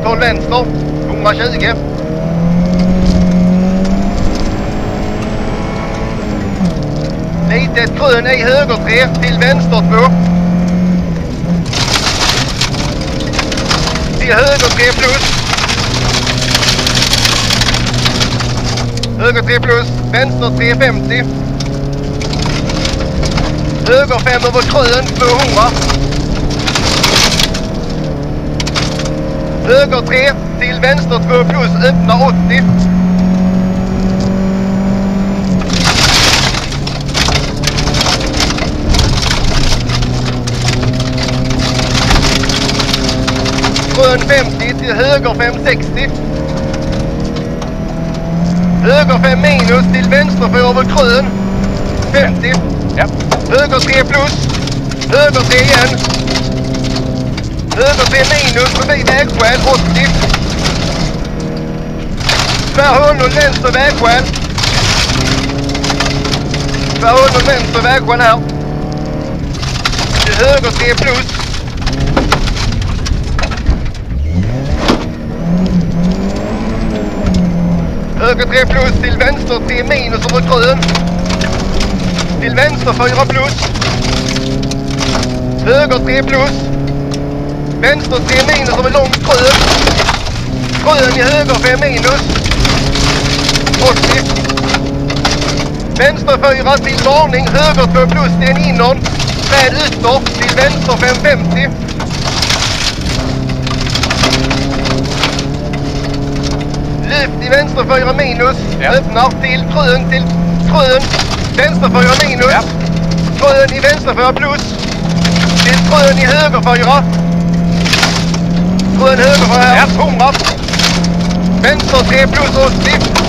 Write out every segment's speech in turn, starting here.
12 vänster, 120. Litet grön i höger 3 till vänster 2. Till höger 3 plus. Höger 3 plus, vänster 350. Höger 5 över grön 200. Höger 3 till vänster 2 plus, öppna 80. Grön 50 till höger 560. Höger 5 minus till vänster 4 över grön 50. Ja. Höger 3 plus. Höger 3 igen. Höger 3 minus förbi vägskäl 80. Tvärhåll vänster vägskäl. Tvärhåll vänster vägskäl här. Till höger 3 plus. Höger 3 plus till vänster 3 minus över grön. Till vänster 4 plus. Höger 3 plus. Vänster 3 minus över långt grön. Grön i höger 5 minus. 80. Vänster 4 till varning. Höger 2 plus till en innan. Träd ytter till vänster 550. Lyft i vänster 4 minus. Ja. Öppnar till grön. Vänster 4 minus. Ja. Grön i vänster 4 plus. Till grön i höger 4. Grön höger 4 här. Ja. 100. Vänster 3 plus 80.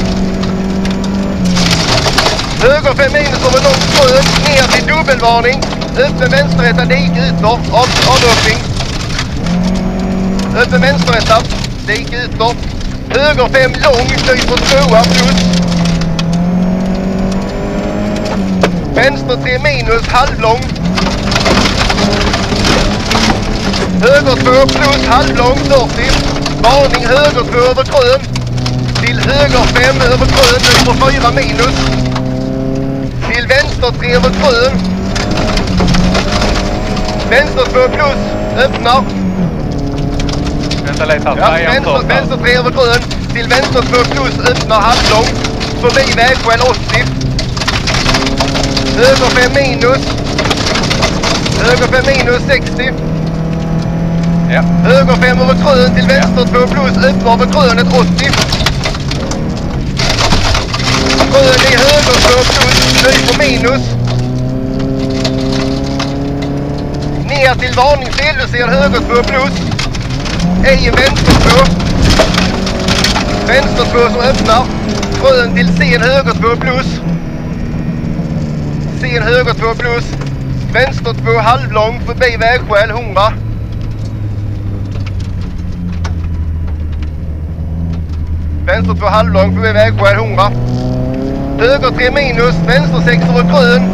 Höger 5 minus över långt grön. Ner till dubbelvarning. Öppen vänsterrätta dike ytter. Avöppning. Öppen vänsterrätta. Dike ytter. Höger 5 lång. Kryper 2 plus. Vänster 3 minus, halvlång. Höger 2 plus, halvlång, 40. Varning höger 2 över grön. Till höger 5 över grön, över 4 minus. Till vänster 3 över grön. Vänster 2 plus, öppnar. Vänta lite här. Ja, vänster 3 över grön. Till vänster 2 plus, öppnar halvlång. Förbi vägskäl 80. Höger 5 minus. Höger 5 minus 60. Ja. Höger 5 över grön till vänster 2 plus. Öppnar över grönet 80. Grön i höger 2 plus. Ny på minus. Ner till varningsdel. Du ser höger 2 plus. Ej vänster 2. Vänster 2 som öppnar. Grön till sen höger 2 plus. Sen höger 2 plus. Vänster 2 halvlång förbi vägskäl 100. Vänster 2 halvlång förbi vägskäl 100. Höger 3 minus. Vänster 6 över grön.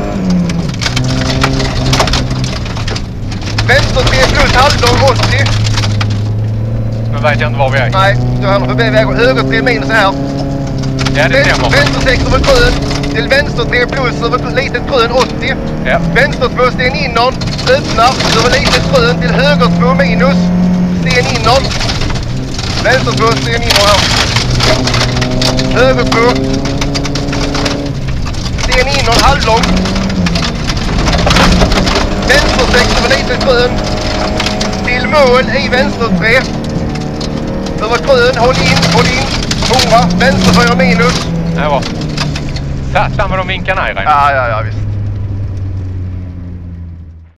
Vänster 3 plus halvlång 80. Nu vet jag inte var vi är. Nej, du hamnar förbi vägskäl. Höger 3 minus här. Ja, det stämmer. Vänster 6 över grön. Till vänster 3 plus över litet grön 80. Ja. Vänster 2 sten innan. Öppnar över litet grön till höger 2 minus. Sten innan. Vänster 2 sten innan här. Höger 2. Sten innan halvlång. Vänster 6 över litet grön. Till mål i vänster 3. Över grön, håll in. 100, vänster 4 minus. Det var. Satan vad de vinkar ner. Ja, visst.